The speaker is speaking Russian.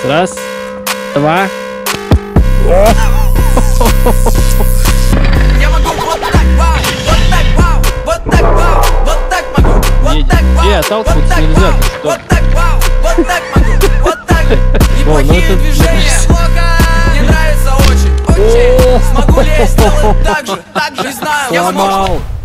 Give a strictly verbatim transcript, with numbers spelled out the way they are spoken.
Раз, два. Я могу вот так, вау, вот так, вау, вот так, вау, вот так могу, вот так, вау, Не, отталкиваться нельзя, вау, ты что? вот так, вау, вот так могу, вот так. О, ну Неплохие это- движения, мне нравится очень, очень. Смогу ли я сделать так же, так же, не знаю, я Сломал. возможно.